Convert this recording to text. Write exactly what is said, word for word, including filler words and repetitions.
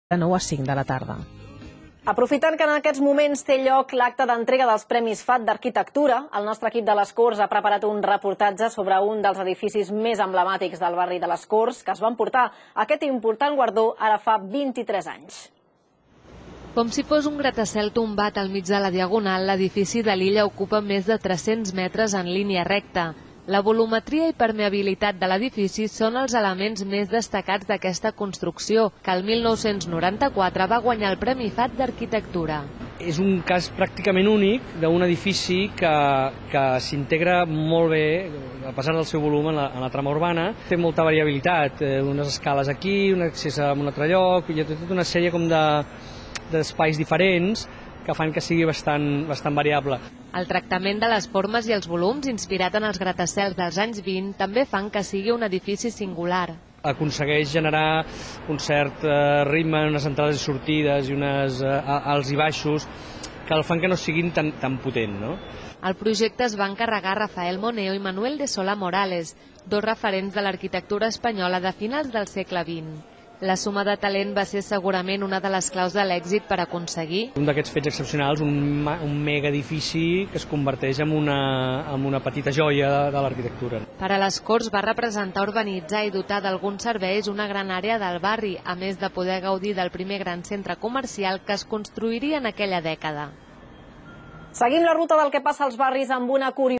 de nou a cinc de la tarda. Aprofitant que en aquests moments té lloc l'acte d'entrega dels Premis F A T d'Arquitectura, el nostre equip de les Corts ha preparat un reportatge sobre un dels edificis més emblemàtics del barri de les Corts, que es van portar aquest important guardó ara fa vint-i-tres anys. Com si fos un gratacel tombat al mig de la Diagonal, l'edifici de l'Illa ocupa més de tres-cents metres en línia recta. La volumetria i permeabilitat de l'edifici són els elements més destacats d'aquesta construcció, que el mil nou-cents noranta-quatre va guanyar el Premi F A T d'Arquitectura. És un cas pràcticament únic d'un edifici que, que s'integra molt bé, a pesar del seu volum, en la, en la trama urbana. Té molta variabilitat, eh, unes escales aquí, un accés a un altre lloc, hi ha tota una sèrie com de d'espais diferents que fan que sigui bastant, bastant variable. El tractament de les formes i els volums, inspirat en els gratacels dels anys vint, també fan que sigui un edifici singular. Aconsegueix generar un cert eh, ritme, unes entrades i sortides i unes eh, alts i baixos que el fan que no siguin tan, tan potent, no? El projecte es va encarregar Rafael Moneo i Manuel de Solá Morales, dos referents de l'arquitectura espanyola de finals del segle vint. La suma de talent va ser segurament una de les claus de l'èxit per aconseguir un d'aquests fets excepcionals, un, un mega edifici que es converteix en una, en una petita joia de, de l'arquitectura. Per a les Corts va representar urbanitzar i dotar d'alguns serveis una gran àrea del barri, a més de poder gaudir del primer gran centre comercial que es construiria en aquella dècada. Seguim la ruta del que passa als barris amb una curiositat.